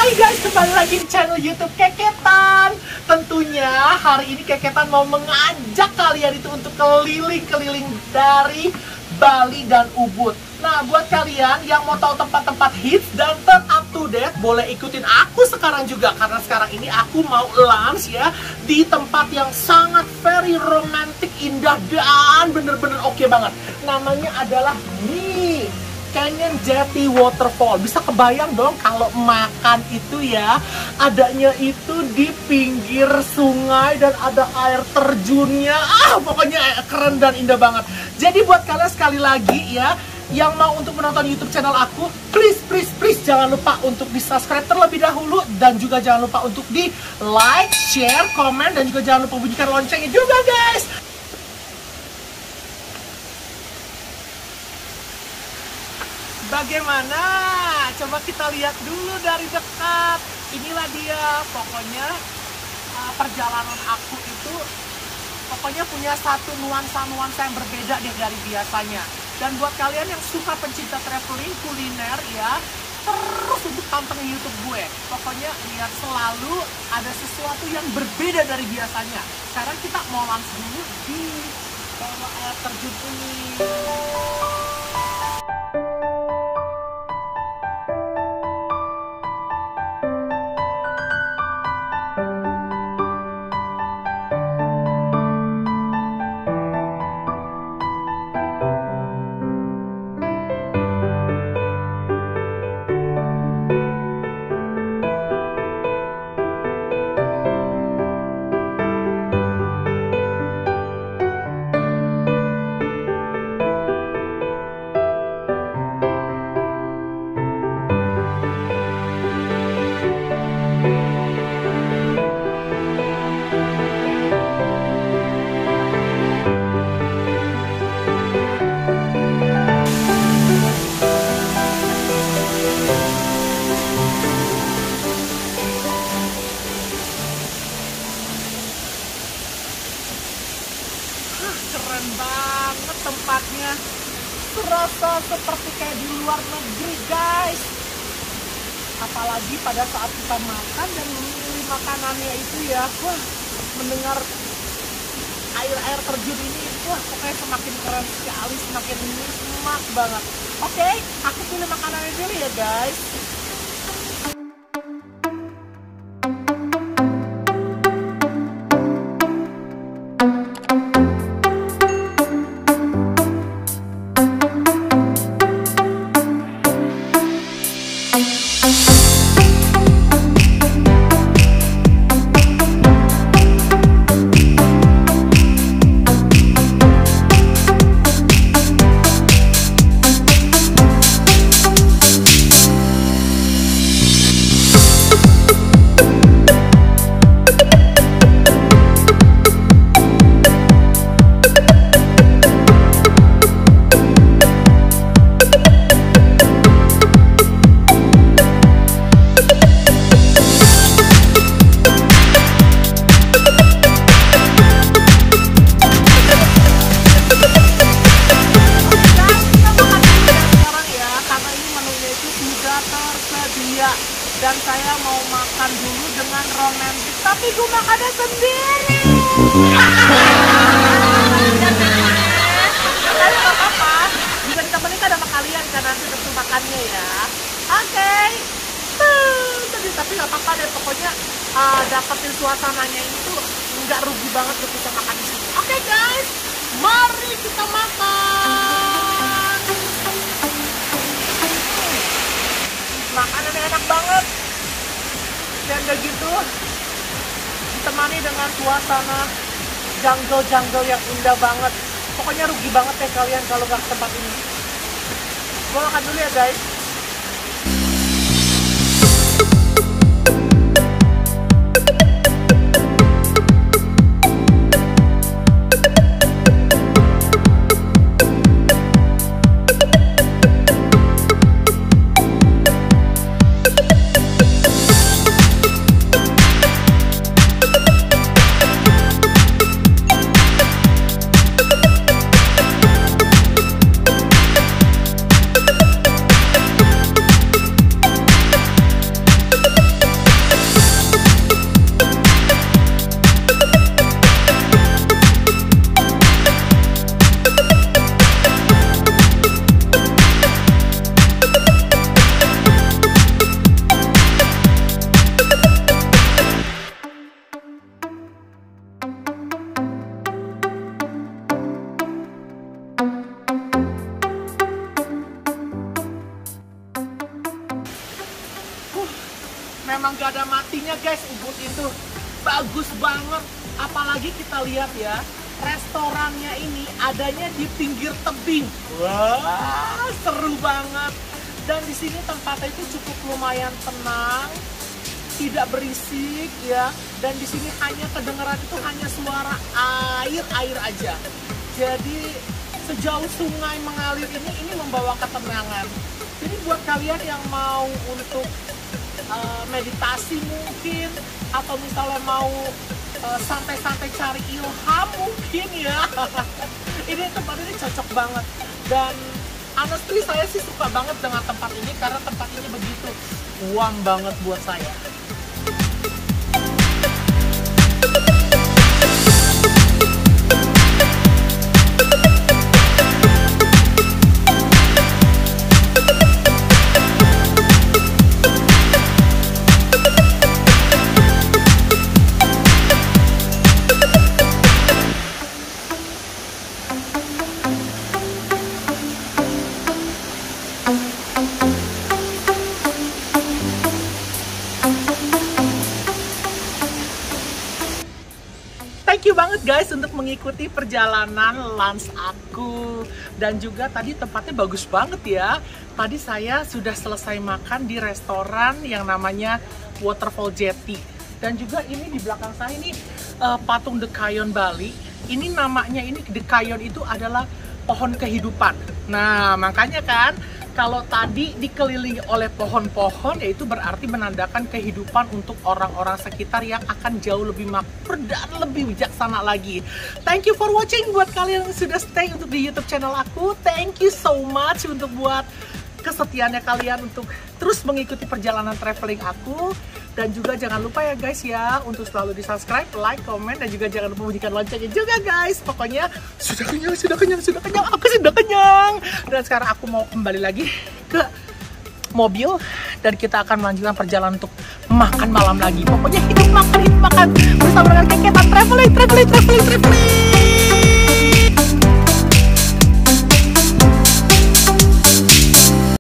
Hai guys, kembali lagi di channel YouTube Keketan. Tentunya hari ini Keketan mau mengajak kalian itu untuk keliling-keliling dari Bali dan Ubud. Nah, buat kalian yang mau tahu tempat-tempat hits dan turn up to date, boleh ikutin aku sekarang juga. Karena sekarang ini aku mau lunch ya di tempat yang sangat very romantic, indah, dan bener-bener oke banget. Namanya adalah Canyon Jetty Waterfall. Bisa kebayang dong kalau makan itu ya, adanya itu di pinggir sungai dan ada air terjunnya. Pokoknya keren dan indah banget. Jadi buat kalian sekali lagi ya, yang mau untuk menonton YouTube channel aku, please jangan lupa untuk di subscribe terlebih dahulu, dan juga jangan lupa untuk di like, share, komen, dan juga jangan lupa bunyikan loncengnya juga guys. Bagaimana? Coba kita lihat dulu dari dekat. Inilah dia. Pokoknya perjalanan aku itu pokoknya punya satu nuansa-nuansa yang berbeda deh dari biasanya. Dan buat kalian yang suka pencinta traveling, kuliner ya, terus untuk pantengin YouTube gue. Pokoknya lihat selalu ada sesuatu yang berbeda dari biasanya. Sekarang kita mau langsung dulu di bawah air terjun ini. Keren banget tempatnya, terasa seperti kayak di luar negeri guys. Apalagi pada saat kita makan dan memilih makanannya itu ya, mendengar air terjun ini, pokoknya semakin keren sekali, semakin nikmat banget. Oke, aku pilih makanannya dulu ya guys. Dan saya mau makan dulu dengan romantis, tapi gue makannya sendiri. Tapi gak apa-apa, bisa ditemenin kan sama kalian kan nanti tentu makannya ya. Oke. Tapi gak apa-apa deh, pokoknya dapetin suasananya itu nggak rugi banget untuk bisa makan di sini. Oke guys, mari kita makan. Makanannya enak banget. Dan udah gitu ditemani dengan suasana jungle yang indah banget. Pokoknya rugi banget ya kalian kalau nggak ke tempat ini. Gue makan dulu ya guys. memang gak ada matinya guys, Ubud itu bagus banget. Apalagi kita lihat ya, restorannya ini adanya di pinggir tebing. Wah, seru banget. Dan di sini tempatnya itu cukup lumayan tenang, tidak berisik ya. Dan di sini hanya kedengeran itu hanya suara air aja. Jadi sejauh sungai mengalir ini membawa ketenangan. Jadi buat kalian yang mau untuk meditasi mungkin, atau misalnya mau santai-santai cari ilham mungkin ya, ini tempat ini cocok banget. Dan honestly saya sih suka banget dengan tempat ini karena tempat ini begitu uang banget buat saya. Thank you banget guys untuk mengikuti perjalanan lunch aku. Dan juga tadi tempatnya bagus banget ya. Tadi saya sudah selesai makan di restoran yang namanya Waterfall Jetty. Dan juga ini di belakang saya ini patung Dekayon Bali. Ini namanya, ini Dekayon itu adalah pohon kehidupan. Nah makanya kan, kalau tadi dikelilingi oleh pohon-pohon, yaitu berarti menandakan kehidupan untuk orang-orang sekitar yang akan jauh lebih makmur dan lebih bijaksana lagi. Thank you for watching buat kalian yang sudah stay untuk di YouTube channel aku. Thank you so much untuk buat kesetiaannya kalian untuk terus mengikuti perjalanan traveling aku. Dan juga jangan lupa ya guys ya, untuk selalu di subscribe, like, komen, dan juga jangan lupa bunyikan loncengnya juga guys. Pokoknya sudah kenyang, aku sudah kenyang. Dan sekarang aku mau kembali lagi ke mobil dan kita akan melanjutkan perjalanan untuk makan malam lagi. Pokoknya hidup makan bersama dengan Keketan traveling.